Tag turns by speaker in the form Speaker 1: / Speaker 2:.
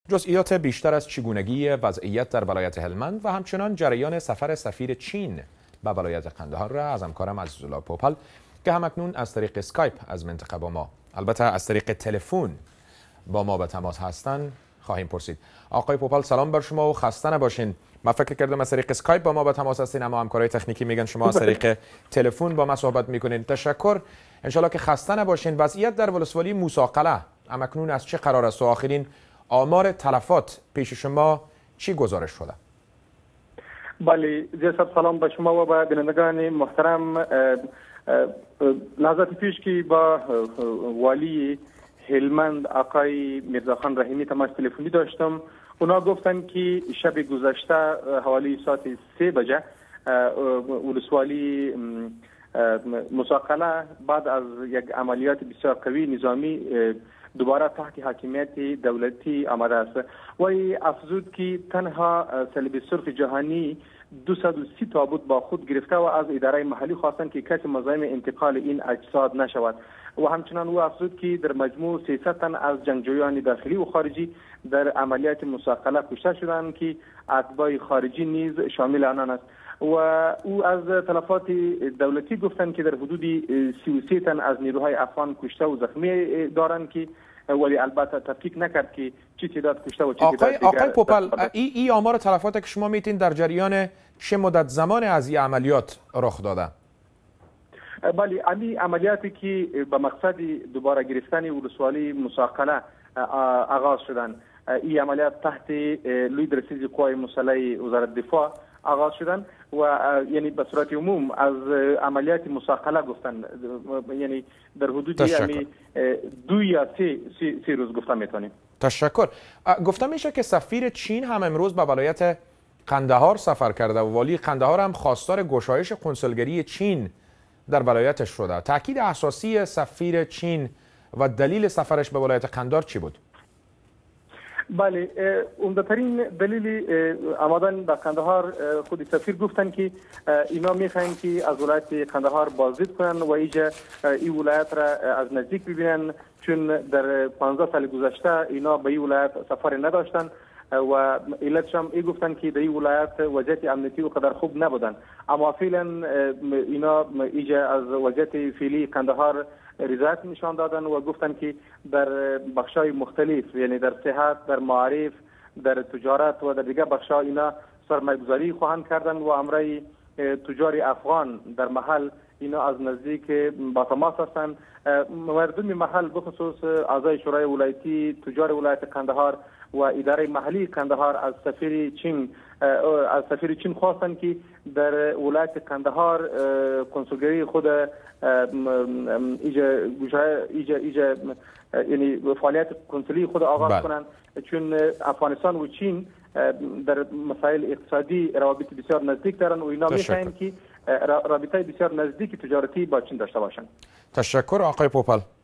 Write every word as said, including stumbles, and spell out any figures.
Speaker 1: جزئیات بیشتر از چگونگی وضعیت در ولایت هلمند و همچنان جریان سفر سفیر چین به ولایت قندهار را از همکارم عزیزالله پوپل که همکنون از طریق اسکایپ از منطقه با ما، البته از طریق تلفن با ما به تماس هستند خواهیم پرسید. آقای پوپل سلام بر شما و خسته نباشین. من فکر کردم از طریق اسکایپ با ما به تماس هستین، اما همکارای تکنیکی میگن شما از طریق تلفن با ما صحبت میکنین. تشکر. انشالله که خسته نباشین. وضعیت در ولسوالی موسی-قلعه همکنون از چه قرار است و آخرین آمار تلفات پیش شما چی گزارش شده؟
Speaker 2: بله، جناب سلام به شما و به بینندگان محترم. لحظات پیش که با والی هلمند آقای میرزاخان رحیمی تماس تلفنی داشتم. اونا گفتن که شب گذشته حوالی ساعت سه بجه ولسوالی موسی-قلعه بعد از یک عملیات بسیار قوی نظامی دوباره تحت حاکمیت دولتی آمده است و افزود که تنها صلیب سرخ جهانی دویست و سی تابوت با خود گرفته و از اداره محلی خواستند که کسی مزاحم انتقال این اجساد نشود و همچنان او افزود که در مجموع سیصد تن از جنگجویان داخلی و خارجی در عملیات موسی-قلعه کشته شدند که اتباع خارجی نیز شامل آنان است و او از تلفات دولتی گفتند که در حدود سی و سه تن از نیروهای افغان کشته و زخمی دارند که ولی البته تفکیک نکرد که چی تعداد کشته و چی تعداد
Speaker 1: آقای آقای پوپل، ای ای آمار تلفات که شما میتین در جریان چه مدت زمان از این عملیات رخ داده؟
Speaker 2: بله، علی عملیاتی که به مقصد دوباره گرفتن ولسوالی موسی-قلعه آغاز شدن، این عملیات تحت لوی درسیز قوای مسلح وزارت دفاع آغاز شدن و یعنی به صورت عموم از عملیات موسی-قلعه گفتن، یعنی در حدود یعنی دو یا سه, سه, سه روز گفتن میتونیم.
Speaker 1: تشکر. گفته میشه که سفیر چین هم امروز به ولایت قندهار سفر کرده و والی قندهار هم خواستار گشایش کنسولگری چین در ولایتش شده. تاکید اساسی سفیر چین و دلیل سفرش به ولایت قندهار چی بود؟
Speaker 2: بله، عمده‌ترین دلیل آمدن به قندهار خود سفیر گفتن که اینا میخواین که از ولایت قندهار بازدید کنن و اینجا این ولایت را از نزدیک ببینن، چون در پانزده سال گذشته اینا به این ولایت سفر نداشتن و علتش هم ای گفتن که در این ولایت وضعیت امنیتی و قدر خوب نبودن، اما فعلا اینا اینجا از وضعیت فعلی قندهار رضایت نشان دادن و گفتن که در بخشای مختلف، یعنی در صحت، در معارف، در تجارت و در دیگر بخشا اینا سرمایه‌گذاری خواهند کردن و امرای تجار افغان در محل اینا از نزدیک با تماس هستند. مردم محل بخصوص اعضای شورای ولایتی، تجار ولایت قندهار و اداره محلی قندهار از سفیر چین از سفیر چین خواستند که در ولایت قندهار کنسولگری خود ایجا ایجا ایجا یعنی فعالیت کنسولی خود آغاز بله. کنند، چون افغانستان و چین در مسائل اقتصادی روابط بسیار نزدیک دارند و اینا میخواهند که رابطه بسیار نزدیک تجارتی با چین داشته باشند.
Speaker 1: تشکر آقای پوپل.